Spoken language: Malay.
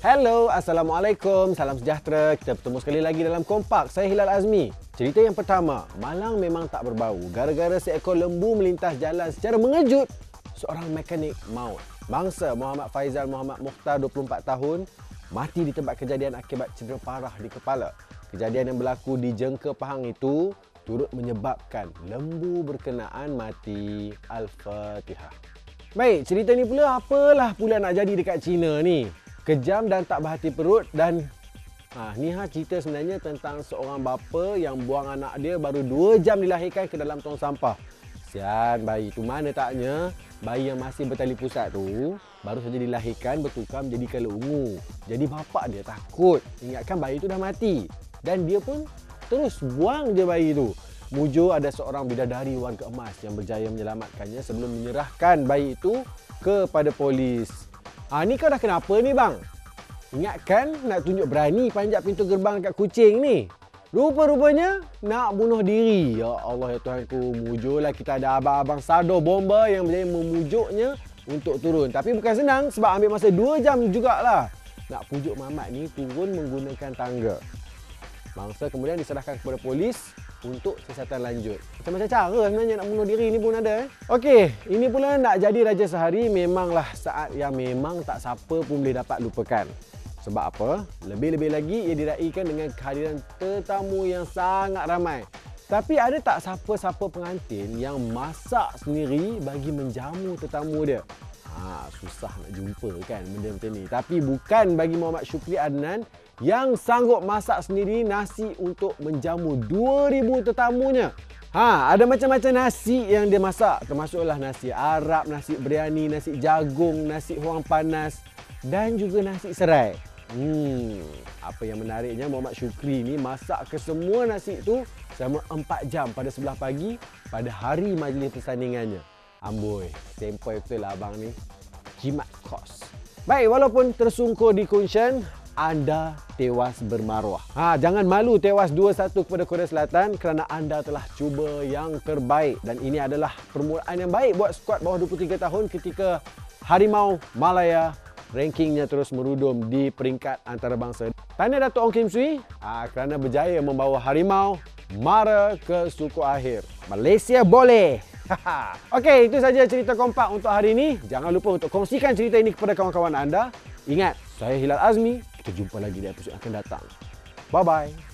Hello, Assalamualaikum, salam sejahtera. Kita bertemu sekali lagi dalam Kompak. Saya Hilal Azmi. Cerita yang pertama, malang memang tak berbau. Gara-gara seekor lembu melintas jalan secara mengejut, seorang mekanik maut. Bangsa Muhammad Faizal Muhammad Mukhtar, 24 tahun, mati di tempat kejadian akibat cedera parah di kepala. Kejadian yang berlaku di Jengka Pahang itu turut menyebabkan lembu berkenaan mati. Al-Fatihah. Baik, cerita ni pula apalah pula nak jadi dekat China ni? Kejam dan tak berhati perut dan cerita sebenarnya tentang seorang bapa yang buang anak dia baru 2 jam dilahirkan ke dalam tong sampah. Sian, bayi tu mana taknya bayi yang masih bertali pusat tu baru saja dilahirkan bertukar menjadi kala ungu. Jadi bapa dia takut, ingatkan bayi tu dah mati dan dia pun terus buang je bayi tu. Mujur ada seorang bidadari warga emas yang berjaya menyelamatkannya sebelum menyerahkan bayi itu kepada polis. Ni kau dah kenapa ni bang? Ingatkan nak tunjuk berani panjat pintu gerbang dekat kucing ni. Rupa-rupanya nak bunuh diri. Ya Allah ya Tuhanku, mujurlah kita ada abang-abang sado bomba yang berjaya memujuknya untuk turun. Tapi bukan senang sebab ambil masa 2 jam jugalah. Nak pujuk Mamat ni turun menggunakan tangga. Bangsa kemudian diserahkan kepada polis untuk siasatan lanjut. Macam-macam cara sebenarnya nak bunuh diri ni pun ada. Okey, ini pula nak jadi raja sehari memanglah saat yang memang tak siapa pun boleh dapat lupakan. Sebab apa? Lebih-lebih lagi ia diraikan dengan kehadiran tetamu yang sangat ramai. Tapi ada tak siapa-siapa pengantin yang masak sendiri bagi menjamu tetamu dia? Susah nak jumpa kan benda macam ni. Tapi bukan bagi Muhammad Syukri Adnan yang sanggup masak sendiri nasi untuk menjamu 2,000 tetamunya. Ada macam-macam nasi yang dia masak. Termasuklah nasi Arab, nasi biryani, nasi jagung, nasi huang panas dan juga nasi serai. Apa yang menariknya Muhammad Syukri ni masak kesemua nasi itu selama 4 jam pada sebelah pagi pada hari majlis persandingannya. Amboi, sempoi betul lah abang ni. Jimat kos. Baik, walaupun tersungkur di Kunshan, anda tewas bermaruah. Jangan malu tewas 2-1 kepada Korea Selatan kerana anda telah cuba yang terbaik. Dan ini adalah permulaan yang baik buat skuad bawah 23 tahun ketika Harimau Malaya rankingnya terus merudum di peringkat antarabangsa. Tahniah Datuk Ong Kim Swee kerana berjaya membawa Harimau mara ke suku akhir. Malaysia boleh! Okey, itu saja cerita Kompak untuk hari ini. Jangan lupa untuk kongsikan cerita ini kepada kawan-kawan anda. Ingat, saya Hilal Azmi. Kita jumpa lagi di episod akan datang. Bye-bye.